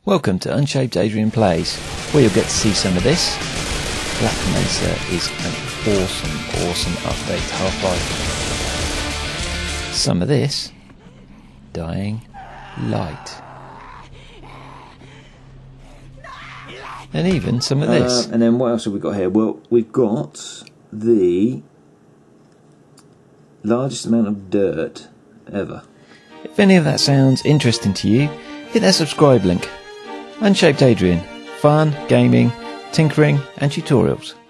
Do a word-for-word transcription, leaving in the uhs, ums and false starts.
Welcome to UnshapedAdrian Plays, where you'll get to see some of this. Black Mesa is an awesome, awesome update to Half-Life. Some of this. Dying Light. And even some of this. Uh, and then what else have we got here? Well, we've got the largest amount of dirt ever. If any of that sounds interesting to you, hit that subscribe link. UnshapedAdrian. Fun, gaming, tinkering and tutorials.